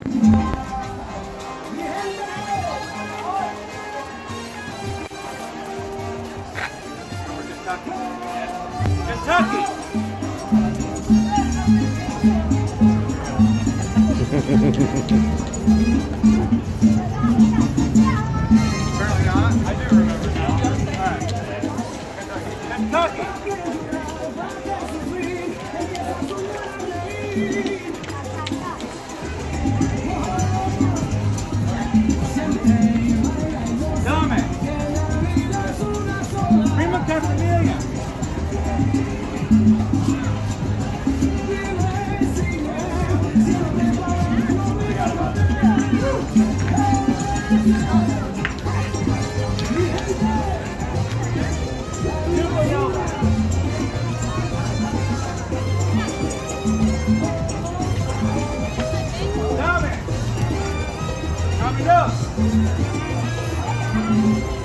Kentucky! Apparently not. I do remember now. Alright. Kentucky! Dame! Prima Castilla! Dame! Copy those!